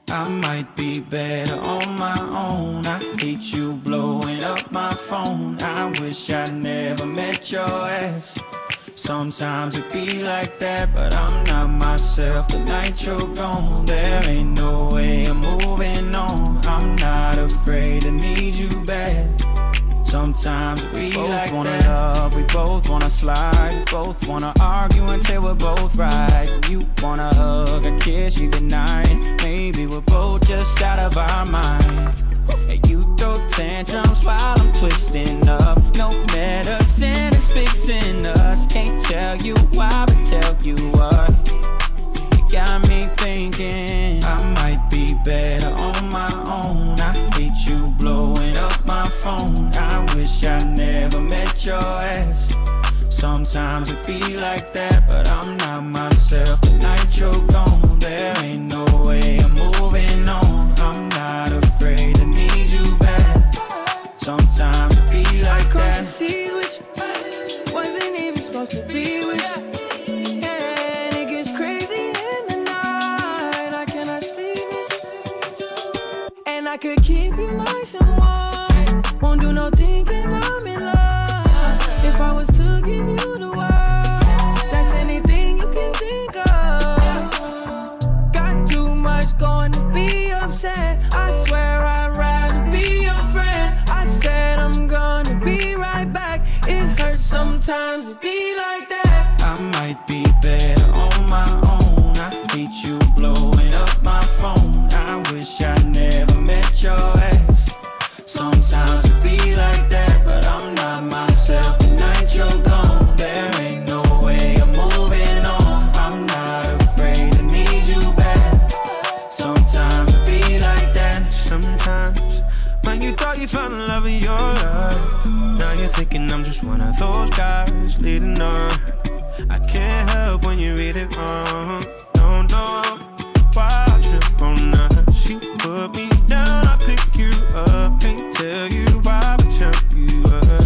I might be better on my own. I hate you blowing up my phone. I wish I never met your ass. Sometimes it be like that, but I'm not myself the night you're gone. There ain't no way I'm moving on. I'm not afraid to need you back. Sometimes we both like wanna that. Love, we both wanna slide, we both wanna argue until we're both right. You wanna hug, a kiss, you goodnight. Maybe we're both just out of our mind. And you throw tantrums while I'm twisting up. No medicine is fixing us. Can't tell you why, but tell you what. You got me thinking I might be better on my own. I hate you blowing up my phone. I wish I never met your ass. Sometimes it be like that, but I'm not myself the night you're gone. There ain't no way I'm moving on. I'm not afraid to need you back. Sometimes it be like that. I see with you, wasn't even supposed to be with you. And it gets crazy in the night. I cannot sleep with you. And I could keep you nice and warm. Won't do no thinking I'm in love. If I was to give you the world, that's anything you can think of. Got too much going to be upset. I swear I'd rather be your friend. I said I'm gonna be right back. It hurts sometimes to be like that. I might be better on my own. I hate you blowing up my phone. I wish I never met your ass. Sometimes it be like that, but I'm not myself the night you're gone. There ain't no way I'm moving on. I'm not afraid to need you back. Sometimes it be like that. Sometimes when you thought you found the love of your life, now you're thinking I'm just one of those guys leading on. I can't help when you read it wrong. Don't know why I trip on us. She put me down, I pick you up. Can't tell you why, but tell you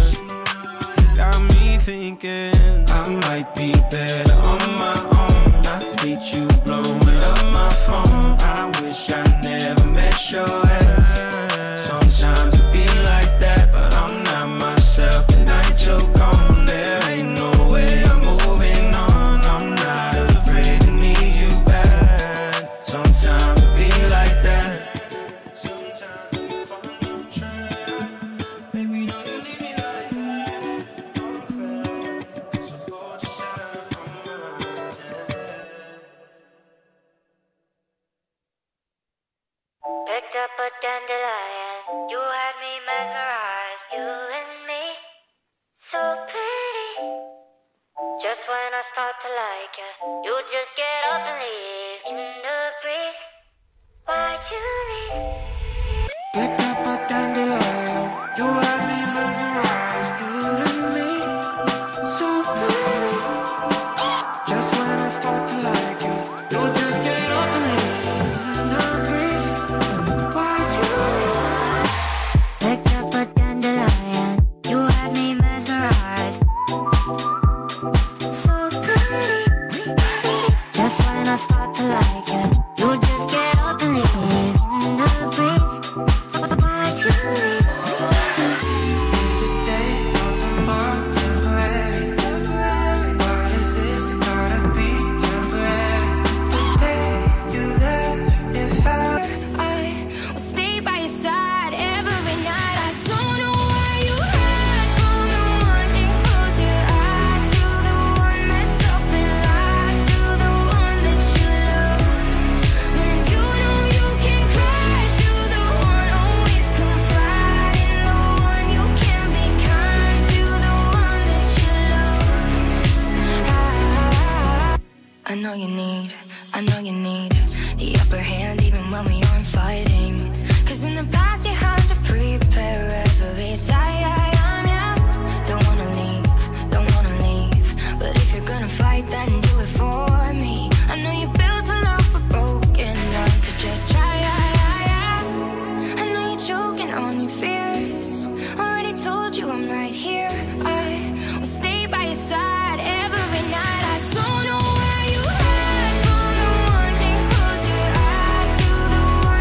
up. Got me thinking I might be better on my own. I hate you blowing up my phone. I wish I never met your ass. Sometimes it be like that, but I'm not myself the night you're gone. There ain't no way I'm moving on. I'm not afraid to need you back. Sometimes it be like that. Sometimes we follow the trend. Baby, don't you leave me like that. Don't cry, 'cause we're both just out of our mind. Picked up a dandelion, you had me mesmerized, you and me, so pretty. Just when I start to like you, you just get up and leave in the breeze. Why'd you leave? Picked up a dandelion, you had me mesmerized, you and me, so pretty. Just when I start to like you, you just get up and leave in the breeze. Why'd you leave? Picked up a dandelion, you had me mesmerized, so pretty. Just when I start to like you, you just get up and leave in the breeze. Why'd you leave? Today or tomorrow, temporary. Why is this gotta be temporary? The day you left, it felt I will stay by your side every night. I don't know why you hide from the one and close your eyes to the one mess up and lie to the one that you love. When you know you can cry to the one always confide in the one you can be kind to the one that you love. I know you need the upper hand even when we aren't fighting. 'Cause in the past you had to prepare every time, yeah. Don't wanna leave. But if you're gonna fight, then do it for me. I know you built a love for broken hearts, so just try. I know you're choking on your fears. Already told you I'm right here. I will stay by your side every night. I don't know why you hide from the one and close your eyes to the one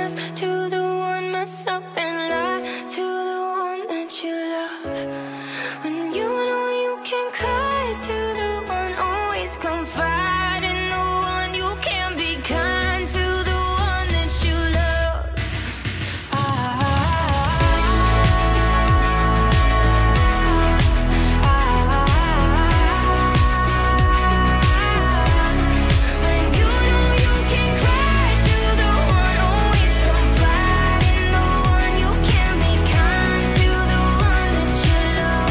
lies to the one myself and lie to the one that you love. When you know you can cry to the one, always confide in the one. You can be kind to the one that you love. When you know you can cry to the one, always confide in the one. You can be kind to the one that you love.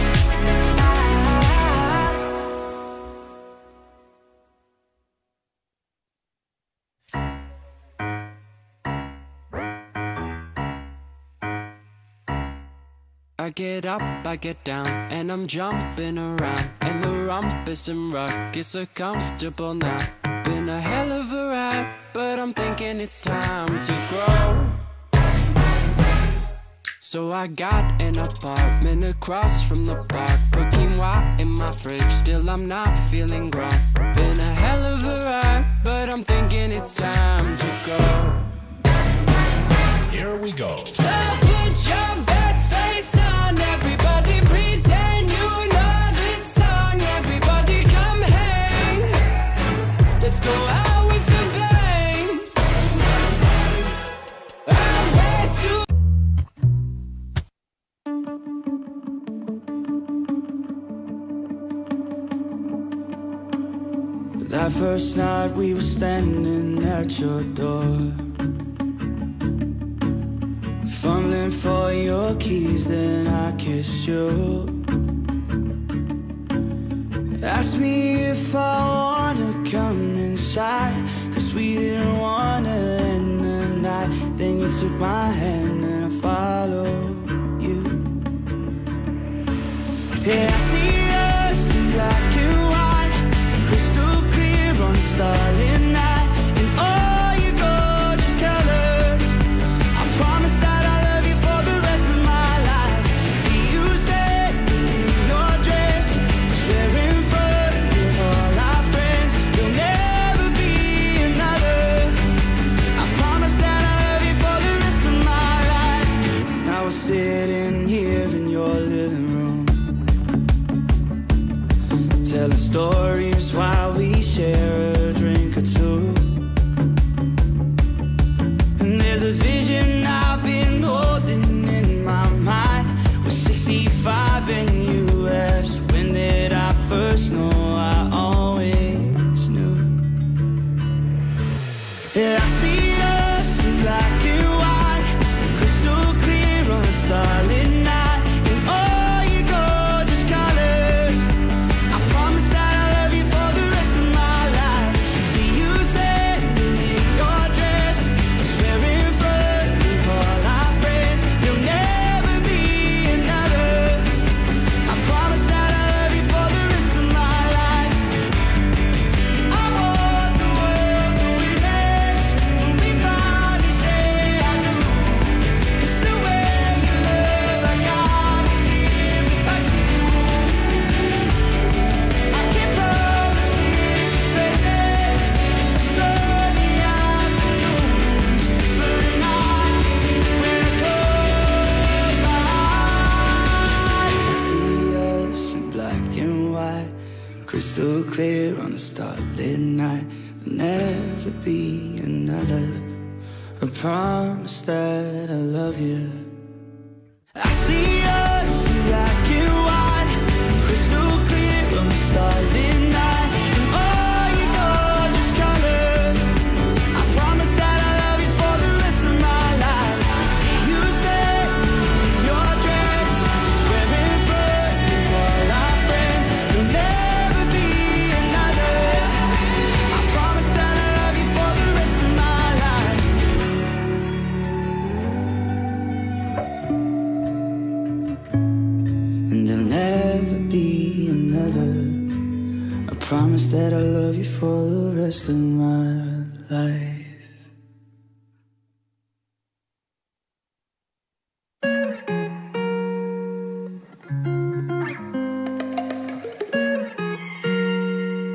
I get up, I get down, and I'm jumping around, and the rumpus and ruckus are comfortable now. Been a hell of a ride, but I'm thinking it's time to grow. So I got an apartment across from the park, put quinoa in my fridge, still I'm not feeling grown. Been a hell of a ride, but I'm thinking it's time to go. Here we go. So put your best face on, everybody pretend you know this song. Everybody come hang, let's go out with a bang. I'm way too. That first night we were standing at your door, fumbling for your keys, then I kissed you. Asked me if I wanna come inside, cause we didn't wanna end the night. Then you took my hand and I followed you. Yeah, I see us in black and white, crystal clear on a starlit night. And all your gorgeous colors, I promise that I love you for the rest of my life. See you standing in your dress, swear in front of all our friends, there'll never be another. I promise that I love you for the rest of my life. Now we're sitting here in your living room, telling stories while we share a drink or two. And there's a vision I've been holding in my mind. We're 65 and you asked, when did I first know? I always knew. Yeah, I see us in black and white, crystal clear on a starlit night. And all your gorgeous colors, I promise that I love you for the rest of my life. See you standing in your dress, swear in front of all our friends, there'll never be another. I promise that I love you for the rest of my life. I want the world to witness when we finally say I do. It's the way you love, I gotta give it back to you. I can't promise pretty faces, a sunny afternoons, but at night when I close my eyes, I see us in black and white, crystal clear on a starlit night. There'll never be another. I promise that I love you. I see us in black and white, crystal clear on a starlit night. And all your gorgeous colors, I promise that I love you for the rest of my life. See you standing in your dress, swear in front of all our friends, there'll never be another. I promise that I love you for the rest of my life. And there'll never be another. I promise that I love you for the rest of my life.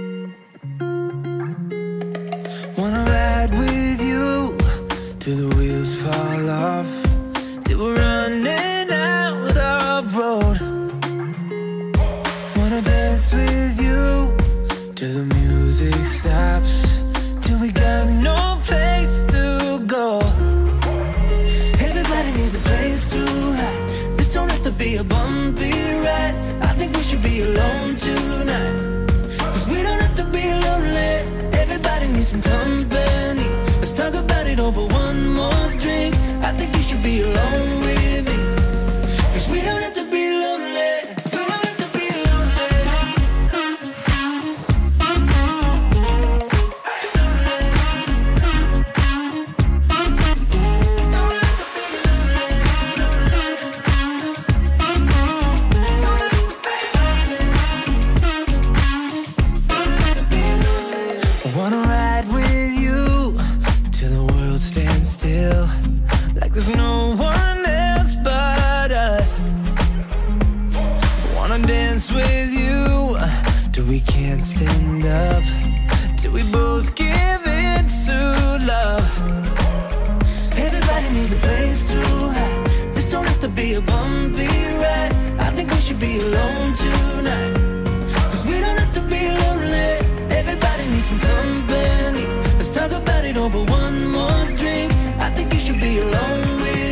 Wanna ride with you to the wheel wheels fall off, till we're running out of road. Wanna dance with you till the music stops, till we got no place to go. Everybody needs a place to hide. This don't have to be a bumpy ride. I think we should be alone tonight, 'cause we don't have to be lonely. Everybody needs some company. Let's talk about it over one more drink. I think you should be alone with me, 'cause we don't have to be lonely. We don't have to be lonely. I wanna ride with you till the world stands still, like there's no one else but us. Wanna dance with you till we can't stand up, till we both give in to love. Everybody needs a place to hide. This don't have to be a bumpy ride. I think we should be alone tonight, 'cause we don't have to be lonely. Everybody needs some company. Let's talk about it over one more drink. I think you should be alone with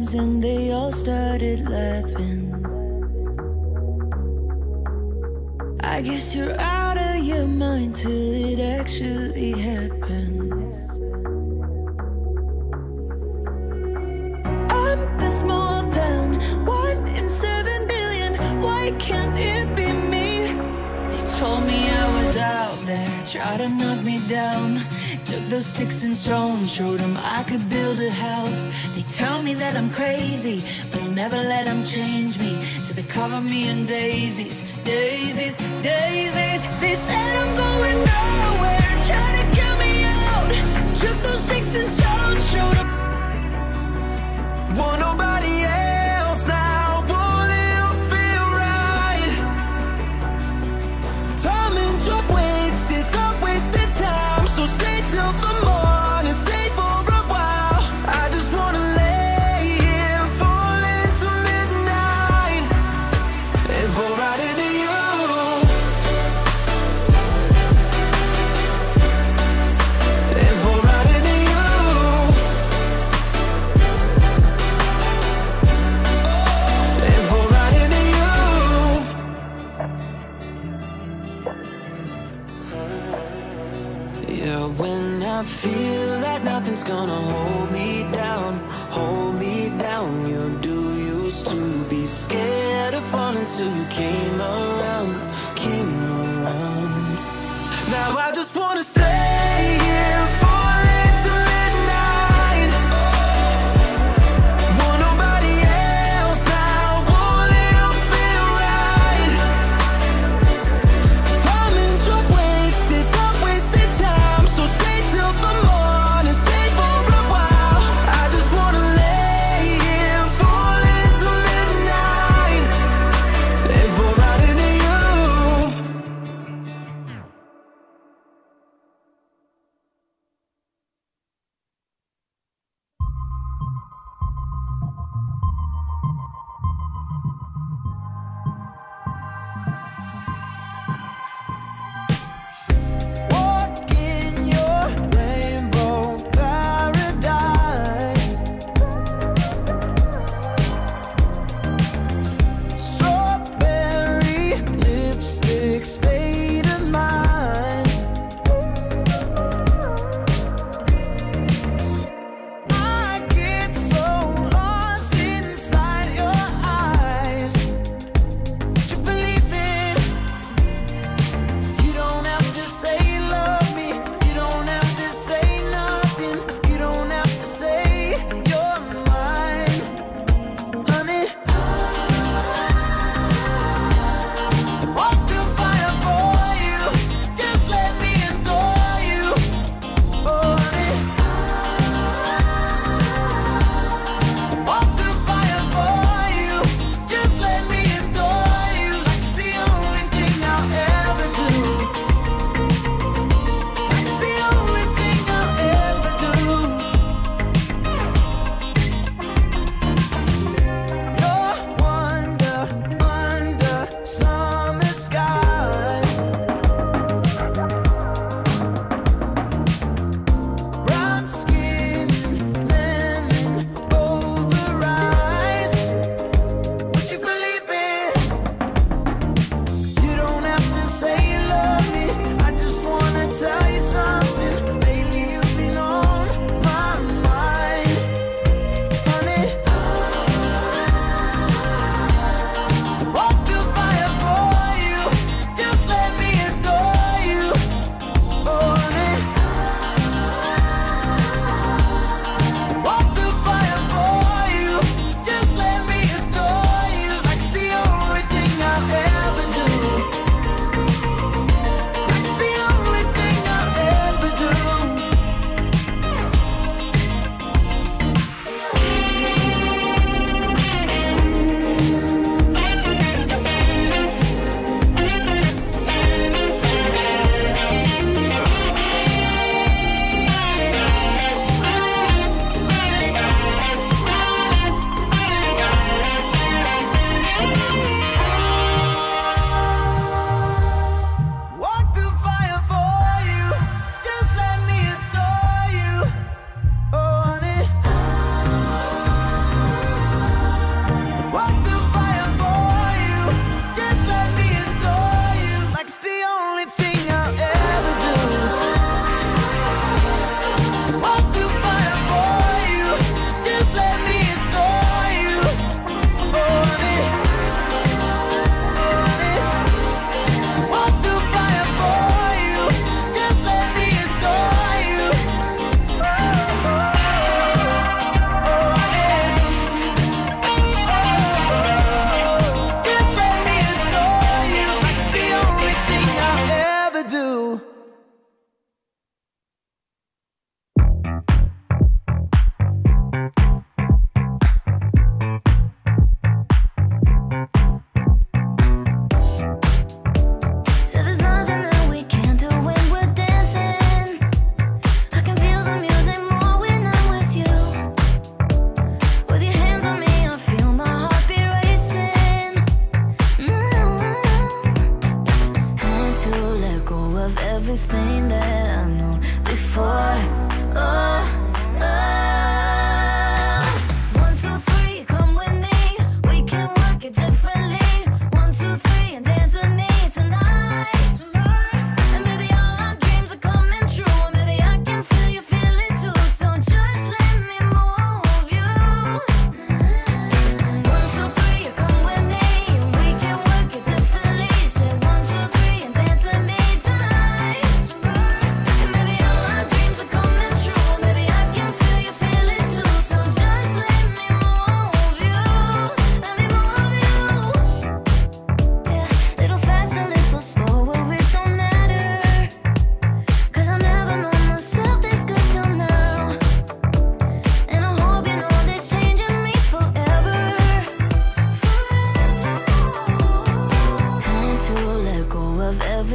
names and they all started laughing. I guess you're out of your mind till it actually happens. I'm the small town, 1 in 7 billion. Why can't it be me? They told me I was out there, tried to knock me down. Took those sticks and stones, showed them I could build a house. They tell me that I'm crazy, but I'll never let them change me. So they cover me in daisies, daisies, daisies. They said I'm going nowhere, try to get me out. Took those sticks and stones, showed them. Want nobody else now, won't it feel right? Time and job wasted, stop wasting time. So stay till the morning, stay for a while. I just wanna lay here, fall into midnight, and fall right into you. And fall right into you. And fall right into you. Yeah, when I feel like nothing's gonna hold me down, you do used to be scared of falling till you came around. Now I just wanna stay here, fall into midnight. Want nobody else now, won't it feel right? Time and job wasted, stop wasting time. So stay till the morning, stay for a while. I just wanna lay here, fall into midnight, and fall right into you.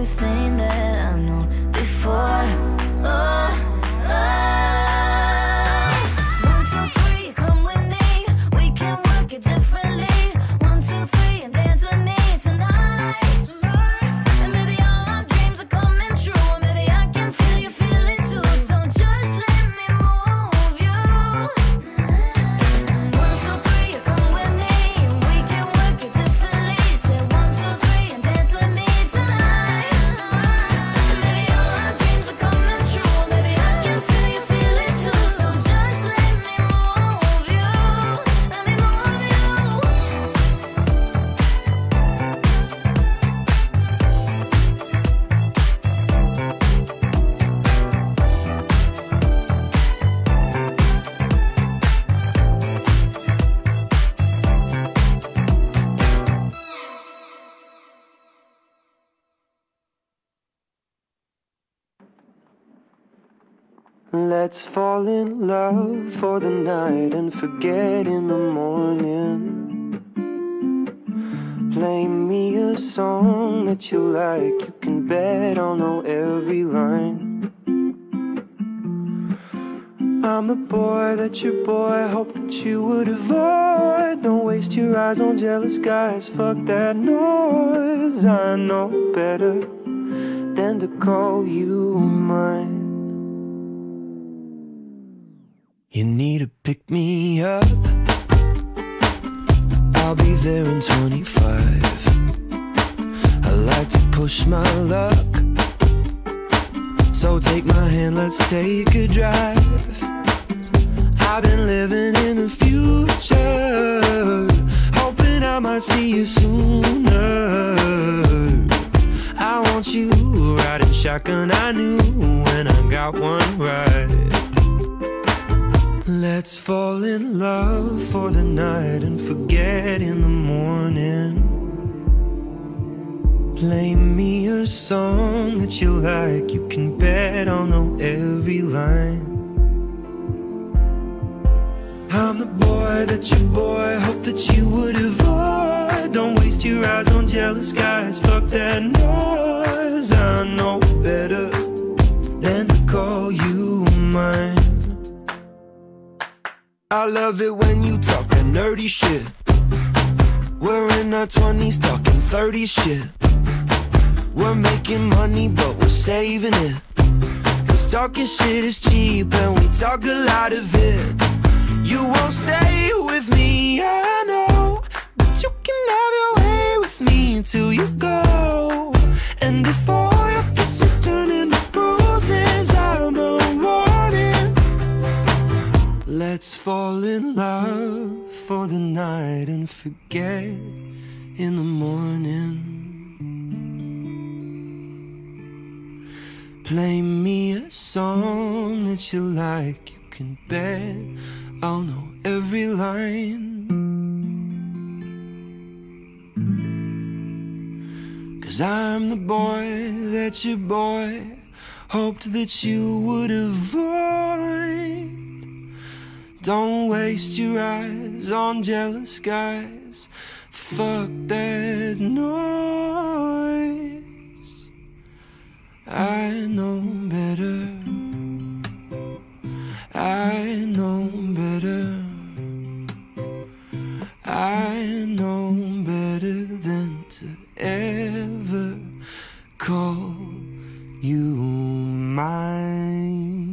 everything that I know before. Oh, oh. 1, 2, 3, come with me. We can work it differently. 1, 2, 3, and dance with me tonight. And maybe all our dreams are coming true. Maybe I can feel you feel it too. So just let me move you. 1, 2, 3, come with me. We can work it differently. Say 1, 2, 3, and dance with me tonight. And maybe all our dreams are coming true. Maybe I can feel you feel it too. So just let me move you. Let me move you. Let's fall in love for the night and forget in the morning. Play me a song that you like. You can bet I'll know every line. I'm the boy that your boy hoped that you would avoid. Don't waste your eyes on jealous guys. Fuck that noise. I know better than to call you mine. You need to pick me up. I'll be there in 25. I like to push my luck. So take my hand, let's take a drive. I've been living in the future, hoping I might see you sooner. I want you riding shotgun, I knew when I got one right. Let's fall in love for the night and forget in the morning. Play me a song that you like. You can bet I'll know every line. I'm the boy that your boy hoped that you would avoid. Don't waste your eyes on jealous guys. Fuck that noise. I know better than to call you mine. I love it when you talk that nerdy shit. We're in our 20s talking 30s shit. We're making money but we're saving it. Cause talking shit is cheap and we talk a lot of it. You won't stay with me, I know, but you can have your way with me until you go. And if all your kisses turn into bruises, I'm a warning. Let's fall in love for the night and forget in the morning. Play me a song that you like. You can bet I'll know every line. 'Cause I'm the boy that your boy hoped that you would avoid. Don't waste your eyes on jealous guys. Fuck that noise. I know better. I know better. I know better than to ever call you mine.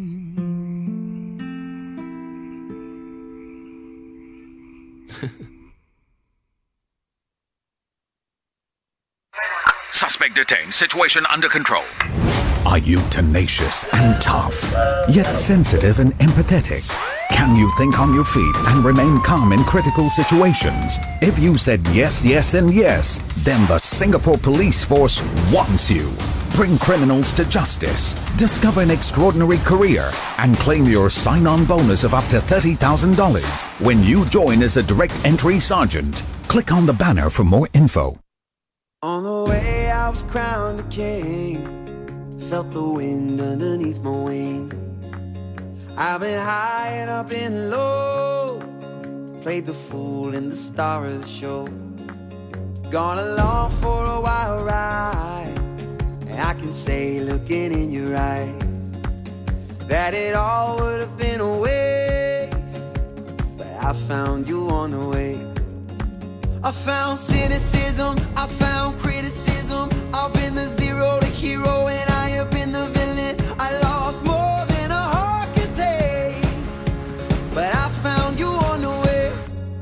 Suspect detained. Situation under control. Are you tenacious and tough, yet sensitive and empathetic? Can you think on your feet and remain calm in critical situations? If you said yes, yes, and yes, then the Singapore Police Force wants you. Bring criminals to justice, discover an extraordinary career, and claim your sign-on bonus of up to $30,000 when you join as a direct entry sergeant. Click on the banner for more info. On the way I was crowned a king, felt the wind underneath my wings. I've been high and I've been low, played the fool and the star of the show. Gone along for a wild ride, and can say, looking in your eyes, that it all would have been a waste. But I found you on the way. I found cynicism, I found criticism. I've been the zero to hero, and I have been the villain. I lost more than a heart could take, but I found you on the way.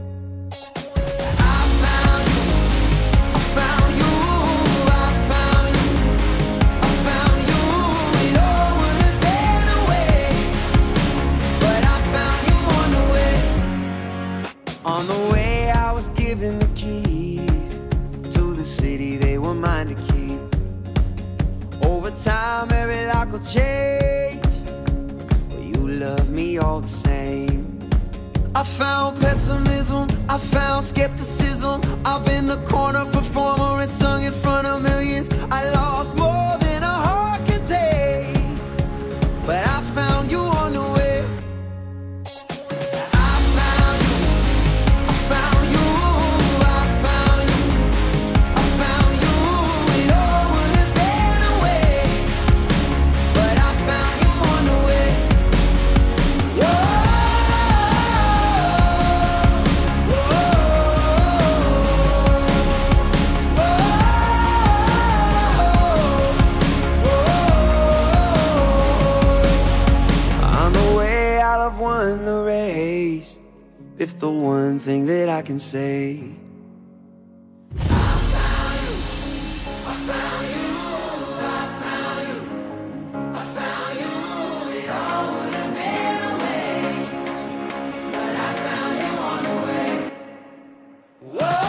I found you, I found you, I found you, I found you. It all would have been a waste, but I found you on the way. On the way I was given the keys to the city, they were mine to keep. Over time every lock will change, but you love me all the same. I found pessimism, I found skepticism. I've been the corner performer and sung in front of millions. I lost more than a heart can take, but I found you on the way. If the one thing that I can say, I found you, I found you, I found you, I found you. It all would have been a waste, but I found you on the way. Whoa.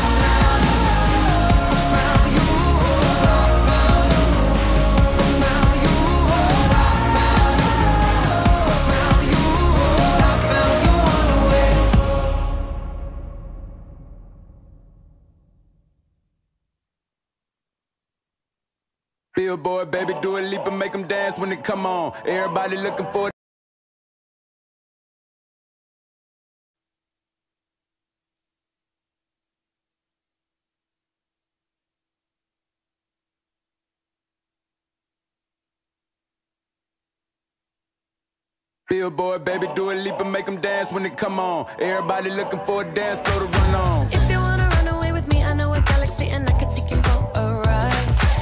Billboard, baby, do a leap and make them dance when it come on. Everybody looking for it. Billboard, baby, do a leap and make them dance when it come on. Everybody looking for a dance floor to run on. If you wanna run away with me, I know a galaxy and I could take you for a ride.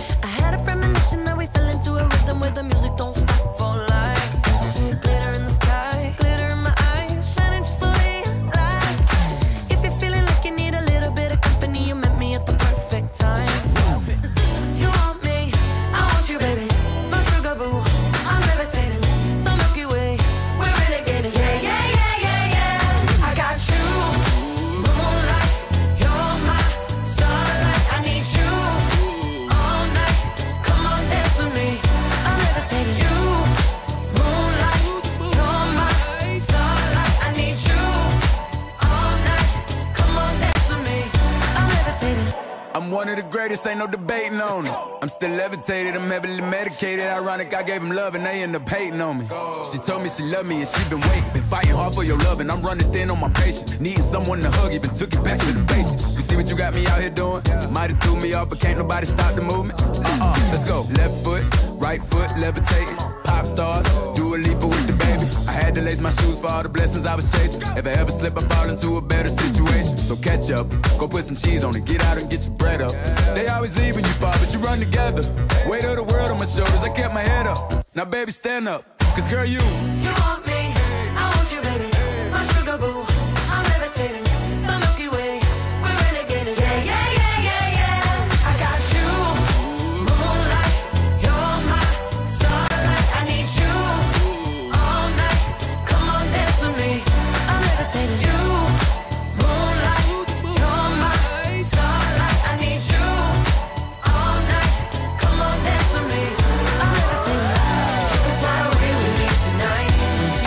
That we fell into a rhythm where the music don't stop for life. Glitter in the sky, glitter in my eyes, shining just the way I like. If you're feeling like you need a little bit of company, you met me at the perfect time. You want me, I want you, baby. My sugar boo, I'm levitating. The Milky Way, we're renegading. Yeah, yeah, yeah, yeah, yeah. I got you, moonlight, you're my starlight. I need you all night. Come on, dance with me. I'm levitating. You, moonlight, you're my starlight. I need you all night. Come on, dance with me. I'm levitating. I'm one of the greatest, ain't no debating on it. I'm still levitated, I'm heavily medicated. Ironic, I gave him love and they end up hating on me. She told me she loved me and she been waiting. Been fighting hard for your love and I'm running thin on my patience. Needing someone to hug, even took it back to the basics. You see what you got me out here doing? Might have threw me off, but can't nobody stop the movement. Let's go. Left foot, right foot, levitating. Pop stars, do a leap with the baby. I had to lace my shoes for all the blessings I was chasing. If I ever slip, I fall into a better situation. So catch up, go put some cheese on it, get out and get your bread up. They always leaving you far, but you run together. Weight of the world on my shoulders, I kept my head up. Now baby, stand up, cause girl, you want me, I want you, baby. My sugar boo, I'm levitating. The Milky Way, we're renegading. Yeah, yeah, yeah, yeah, yeah. I got you, moonlight, you're my starlight. I need you all night. Come on, dance with me. I'm levitating. You, moonlight, you're my starlight. I need you all night. Come on, dance with me. I'm levitating. You can fly away with me tonight.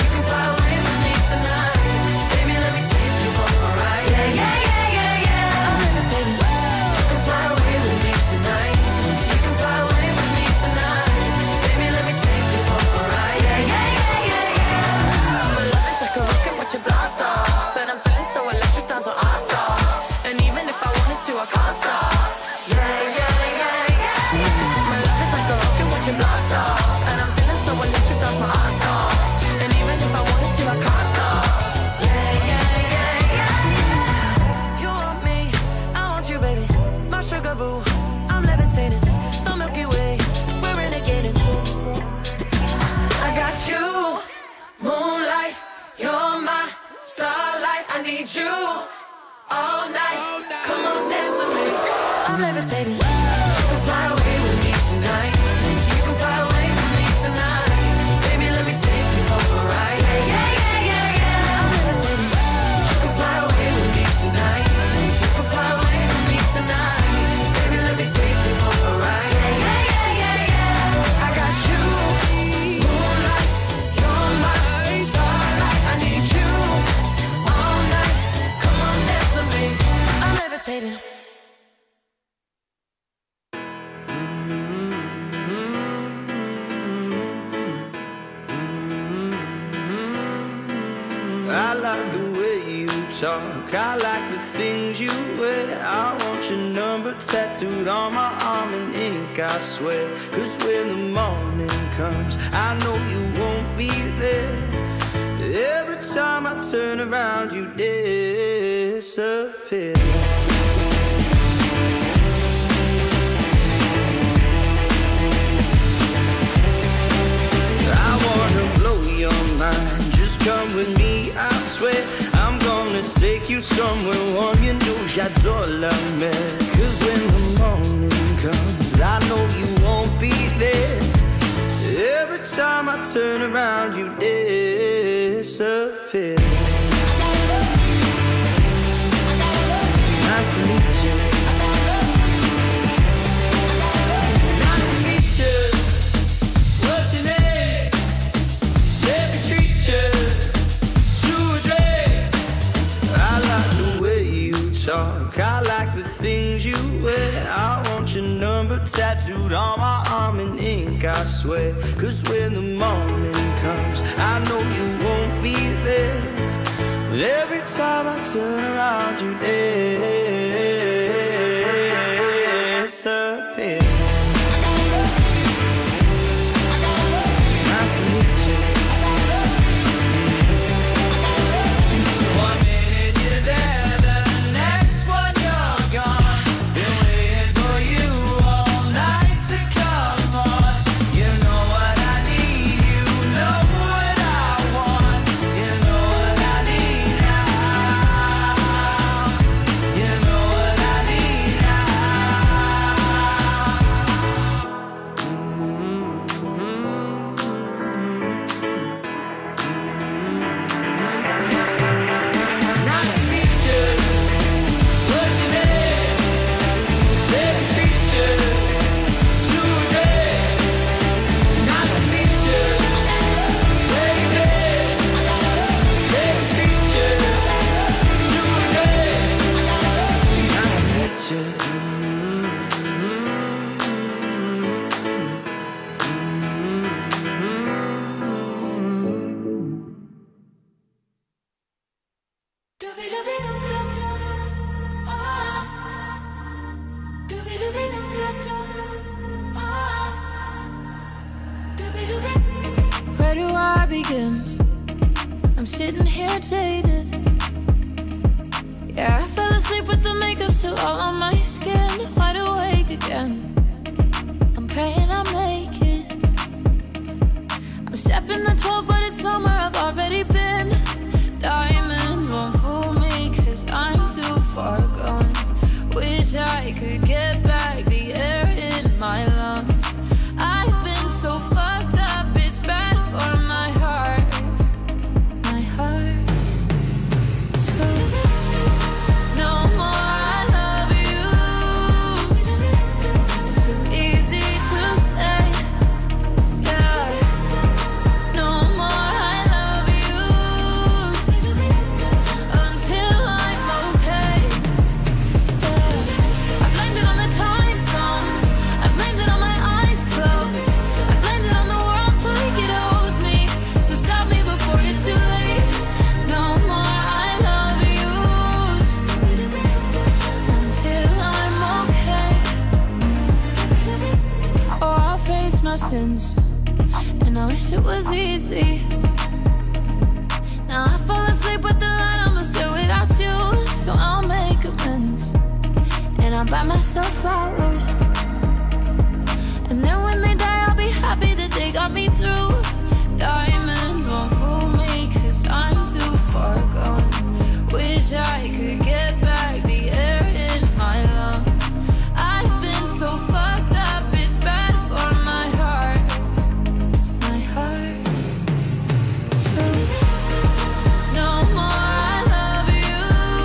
you blast off. And I'm feeling so electric, that's my ass off. And even if I wanted to, I can't stop. Yeah, yeah, yeah, yeah. You want me, I want you, baby. My sugar boo, I'm levitating. The Milky Way, we're renegading. I got you, moonlight, you're my starlight. I need you all night. Come on, dance with me. I'm levitating. You can fly away with me tonight. You can fly away with me tonight. Baby, let me take you for a ride. Yeah, yeah, yeah, yeah. I'm levitating. You can fly away with me tonight. You can fly away with me tonight. Baby, let me take you for a ride. Yeah, yeah, yeah, yeah. I got you, moonlight, you're my starlight. I need you all night. Come on, dance with me. I'm levitating. I like the way you talk, I like the things you wear. I want your number tattooed on my arm in ink, I swear. Cause when the morning comes, I know you won't be there. Every time I turn around, you disappear. I wanna blow your mind, just come with me, I swear. I'm gonna take you somewhere warm, you know j'adore la mer. Cause when the morning comes, I know you won't be there. Every time I turn around, you disappear. Nice to meet you. Nice to meet you. What's your name? Let me treat you to a drink. I like the way you talk, I like the things you wear. I want your number tattooed on my arm in ink, I swear. Cause when the morning comes, I know you won't be there. But every time I turn around, you disappear. Nice to meet you. One minute you're there, the next one you're gone. Been waiting for you all night to come on. You know what I need, you know what I want. You know what I need now. You know what I need now. Nice to meet you. What's your name? Let me treat you to a drink. Nice to meet you, baby. Let me treat you to a drink. Nice to meet you. Where do I begin? I'm sitting here jaded. Yeah, I fell asleep with the makeup still all on my skin. Wide awake again. I'm praying I make it. I'm stepping the 12, but it's somewhere I've already been. Diamonds won't fool me, cause I'm too far gone. Wish I could get back the air in my lungs. I've been so fucked up, it's bad for my heart. My heart. So no more I love you. It's too easy to say. Yeah. No more I love you until I'm okay. Yeah. I blamed it on the time. since, and I wish it was easy. Now I fall asleep with the light, I'ma still without you. So I'll make amends, and I'll buy myself flowers. And then when they die, I'll be happy that they got me through. Diamonds won't fool me, 'cause I'm too far gone. Wish I could get back the air in my lungs. I've been so fucked up, it's bad for my heart. My heart. So no more I love you.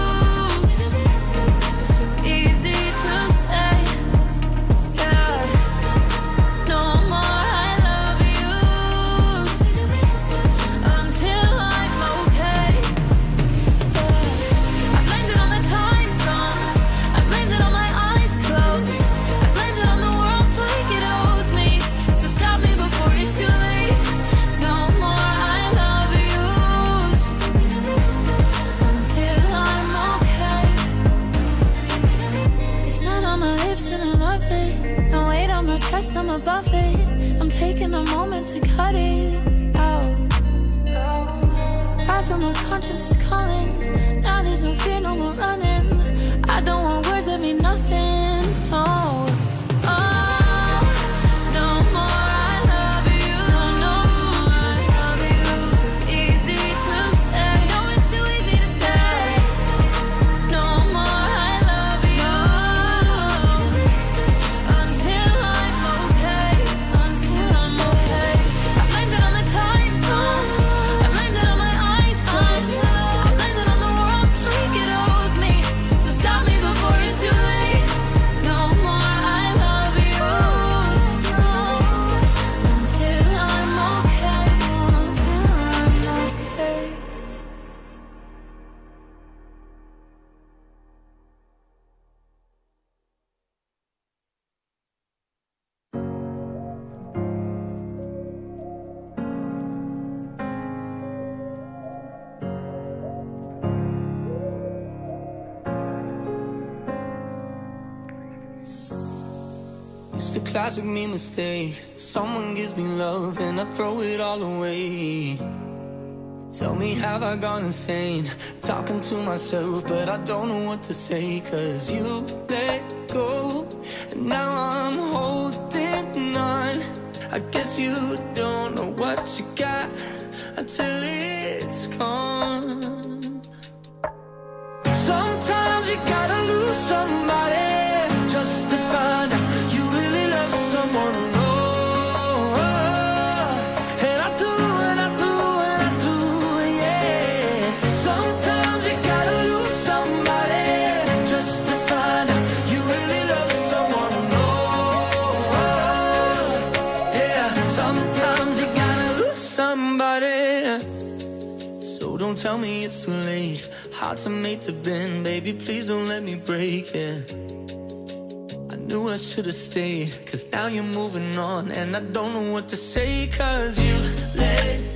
It's so easy to say. Yeah. No more I love you until I'm okay. Yeah. I blamed it on the time zones. I blamed it on my eyes closed. I blamed it on the world like it owes me. So stop me before it's too late. No more I love you until I'm okay. It's not on my lips and I love it. No weight on my chest, I'm above it. I'm taking a moment to cut it out. I feel my conscience is calling. Now there's no fear, no more running. I don't want words that mean nothing. Oh, oh, no more I love you. No more I love you. It's too easy to say. No, it's too easy to say. No more I love you until I'm okay. Until I'm okay. I blamed it on the time zones. I blamed it on my eyes closed. I blamed it on the world like it owes me. So stop me before it's too late. No more I love you until I'm okay. Until I'm okay. It's a classic me mistake. Someone gives me love and I throw it all away. Tell me, have I gone insane? Talking to myself, but I don't know what to say. 'Cause you let go, and now I'm holding on. I guess you don't know what you got until it's gone. Sometimes you gotta lose somebody just to find out you really love someone. Oh, and I do, and I do, and I do, yeah. Sometimes you gotta lose somebody just to find out you really love someone. Oh, yeah. Sometimes you gotta lose somebody. So don't tell me it's too late. Hearts are made to bend, baby, please don't let me break it. I knew I should've stayed, 'cause now you're moving on, and I don't know what to say. 'Cause you let